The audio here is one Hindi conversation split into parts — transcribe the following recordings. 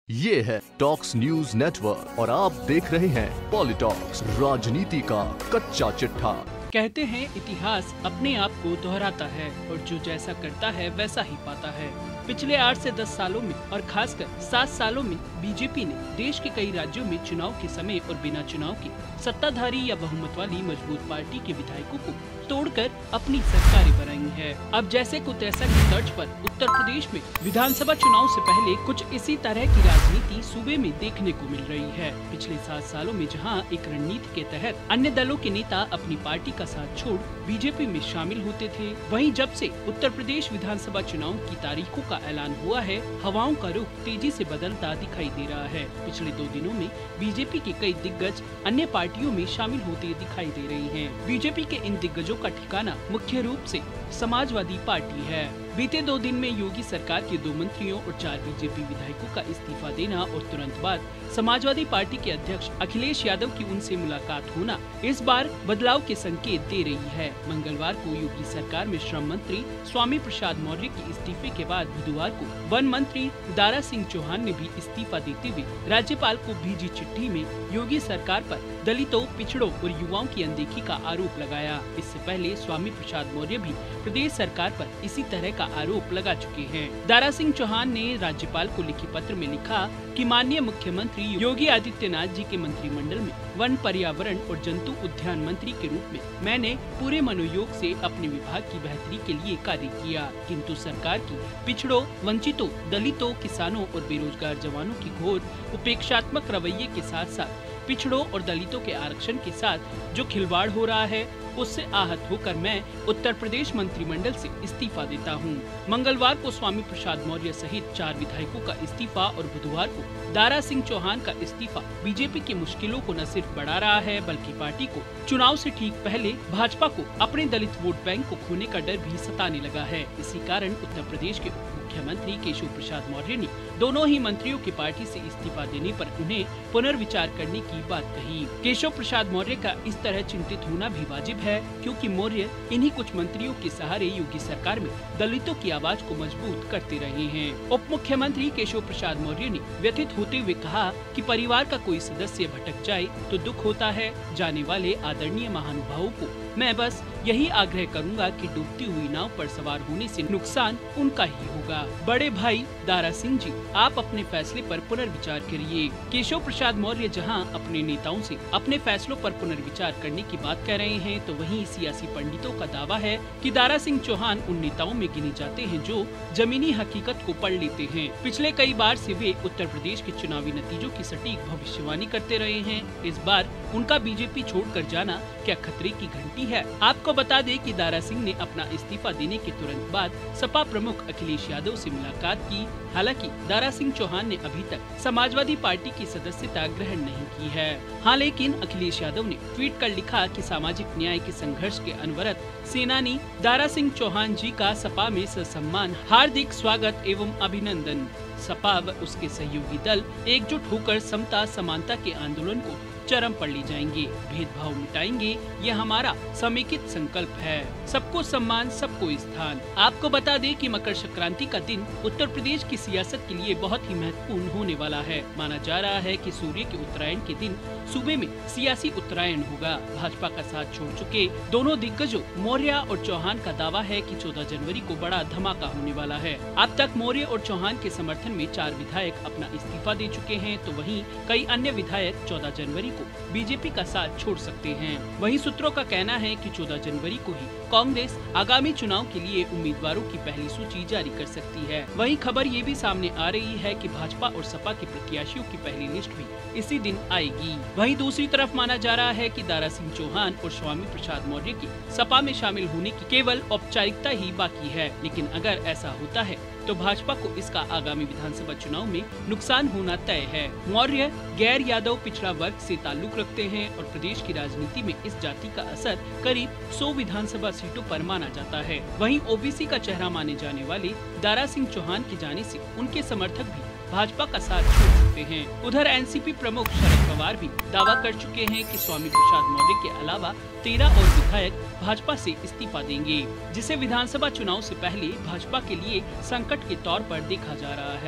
ये है टॉक्स न्यूज नेटवर्क और आप देख रहे हैं पॉलिटॉक्स, राजनीति का कच्चा चिट्ठा। कहते हैं इतिहास अपने आप को दोहराता है और जो जैसा करता है वैसा ही पाता है। पिछले 8 से 10 सालों में और खासकर 7 सालों में बीजेपी ने देश के कई राज्यों में चुनाव के समय और बिना चुनाव के सत्ताधारी या बहुमत वाली मजबूत पार्टी के विधायकों को तोड़कर अपनी सरकारें बनाई है। अब जैसे को तैसा की तर्ज पर उत्तर प्रदेश में विधानसभा चुनाव से पहले कुछ इसी तरह की राजनीति सूबे में देखने को मिल रही है। पिछले 7 सालों में जहां एक रणनीति के तहत अन्य दलों के नेता अपनी पार्टी का साथ छोड़ बीजेपी में शामिल होते थे, वहीं जब से उत्तर प्रदेश विधानसभा चुनाव की तारीखों का ऐलान हुआ है, हवाओं का रुख तेजी से बदलता दिखाई दे रहा है। पिछले 2 दिनों में बीजेपी के कई दिग्गज अन्य पार्टियों में शामिल होते दिखाई दे रही हैं। बीजेपी के इन दिग्गजों का ठिकाना मुख्य रूप से समाजवादी पार्टी है। बीते 2 दिन में योगी सरकार के 2 मंत्रियों और 4 बीजेपी विधायकों का इस्तीफा देना और तुरंत बाद समाजवादी पार्टी के अध्यक्ष अखिलेश यादव की उनसे मुलाकात होना इस बार बदलाव के संकेत दे रही है। मंगलवार को योगी सरकार में श्रम मंत्री स्वामी प्रसाद मौर्य के इस्तीफे के बाद बुधवार को वन मंत्री दारा सिंह चौहान ने भी इस्तीफा देते हुए राज्यपाल को भेजी चिट्ठी में योगी सरकार पर दलितों, पिछड़ों और युवाओं की अनदेखी का आरोप लगाया। इससे पहले स्वामी प्रसाद मौर्य भी प्रदेश सरकार पर इसी तरह का आरोप लगा चुके हैं। दारा सिंह चौहान ने राज्यपाल को लिखे पत्र में लिखा कि माननीय मुख्यमंत्री योगी आदित्यनाथ जी के मंत्रिमंडल में वन, पर्यावरण और जंतु उद्यान मंत्री के रूप में मैंने पूरे मनोयोग से अपने विभाग की बेहतरी के लिए कार्य किया, किंतु सरकार की पिछड़ों, वंचितों, दलितों, किसानों और बेरोजगार जवानों की घोर उपेक्षात्मक रवैये के साथ साथ पिछड़ों और दलितों के आरक्षण के साथ जो खिलवाड़ हो रहा है, उससे आहत होकर मैं उत्तर प्रदेश मंत्रिमंडल से इस्तीफा देता हूं। मंगलवार को स्वामी प्रसाद मौर्य सहित 4 विधायकों का इस्तीफा और बुधवार को दारा सिंह चौहान का इस्तीफा बीजेपी की मुश्किलों को न सिर्फ बढ़ा रहा है, बल्कि पार्टी को चुनाव से ठीक पहले भाजपा को अपने दलित वोट बैंक को खोने का डर भी सताने लगा है। इसी कारण उत्तर प्रदेश के मुख्यमंत्री केशव प्रसाद मौर्य ने दोनों ही मंत्रियों की पार्टी से इस्तीफा देने पर उन्हें पुनर्विचार करने की बात कही। केशव प्रसाद मौर्य का इस तरह चिंतित होना भी वाजिब है, क्योंकि मौर्य इन्हीं कुछ मंत्रियों के सहारे योगी सरकार में दलितों की आवाज को मजबूत करते रहे हैं। उप मुख्यमंत्री केशव प्रसाद मौर्य ने व्यथित होते हुए कहा कि परिवार का कोई सदस्य भटक जाए तो दुख होता है। जाने वाले आदरणीय महानुभावों को मैं बस यही आग्रह करूंगा कि डूबती हुई नाव पर सवार होने से नुकसान उनका ही होगा। बड़े भाई दारा सिंह जी, आप अपने फैसले पर पुनर्विचार करिए। केशव प्रसाद मौर्य जहां अपने नेताओं से अपने फैसलों पर पुनर्विचार करने की बात कर रहे हैं, तो वहीं सियासी पंडितों का दावा है कि दारा सिंह चौहान उन नेताओं में गिने जाते हैं जो जमीनी हकीकत को पढ़ लेते हैं। पिछले कई बार से वे उत्तर प्रदेश के चुनावी नतीजों की सटीक भविष्यवाणी करते रहे हैं। इस बार उनका बीजेपी छोड़कर जाना क्या खतरे की घंटी है? आपको बता दें कि दारा सिंह ने अपना इस्तीफा देने के तुरंत बाद सपा प्रमुख अखिलेश यादव से मुलाकात की। हालांकि दारा सिंह चौहान ने अभी तक समाजवादी पार्टी की सदस्यता ग्रहण नहीं की है। हाँ, लेकिन अखिलेश यादव ने ट्वीट कर लिखा कि सामाजिक न्याय के संघर्ष के अनवरत सेनानी दारा सिंह चौहान जी का सपा में ससम्मान हार्दिक स्वागत एवं अभिनंदन। सपा व उसके सहयोगी दल एकजुट होकर समता समानता के आंदोलन को चरम पर ले जाएंगे, भेदभाव मिटाएंगे, ये हमारा समेकित संकल्प है। सबको सम्मान, सबको स्थान। आपको बता दें कि मकर संक्रांति का दिन उत्तर प्रदेश की सियासत के लिए बहुत ही महत्वपूर्ण होने वाला है। माना जा रहा है कि सूर्य के उत्तरायण के दिन सूबे में सियासी उत्तरायण होगा। भाजपा का साथ छोड़ चुके दोनों दिग्गजों मौर्य और चौहान का दावा है कि 14 जनवरी को बड़ा धमाका होने वाला है। अब तक मौर्य और चौहान के समर्थन में 4 विधायक अपना इस्तीफा दे चुके हैं, तो वहीं कई अन्य विधायक 14 जनवरी बीजेपी का साथ छोड़ सकते हैं। वहीं सूत्रों का कहना है कि 14 जनवरी को ही कांग्रेस आगामी चुनाव के लिए उम्मीदवारों की पहली सूची जारी कर सकती है। वहीं खबर ये भी सामने आ रही है कि भाजपा और सपा के प्रत्याशियों की पहली लिस्ट भी इसी दिन आएगी। वहीं दूसरी तरफ माना जा रहा है कि दारा सिंह चौहान और स्वामी प्रसाद मौर्य की सपा में शामिल होने की केवल औपचारिकता ही बाकी है। लेकिन अगर ऐसा होता है तो भाजपा को इसका आगामी विधानसभा चुनाव में नुकसान होना तय है। मौर्य गैर यादव पिछड़ा वर्ग से ताल्लुक रखते हैं और प्रदेश की राजनीति में इस जाति का असर करीब 100 विधानसभा सीटों पर माना जाता है। वहीं ओबीसी का चेहरा माने जाने वाले दारा सिंह चौहान के जाने से उनके समर्थक भी भाजपा का साथ छोड़ सकते हैं। उधर एनसीपी प्रमुख शरद पवार भी दावा कर चुके हैं कि स्वामी प्रसाद मौर्य के अलावा 13 और विधायक भाजपा से इस्तीफा देंगे, जिसे विधानसभा चुनाव से पहले भाजपा के लिए संकट के तौर पर देखा जा रहा है।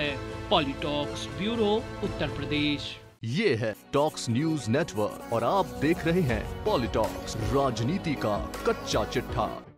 Politalks bureau, Uttar Pradesh. ये है टॉक्स न्यूज नेटवर्क और आप देख रहे हैं पॉलिटॉक्स, राजनीति का कच्चा चिट्ठा।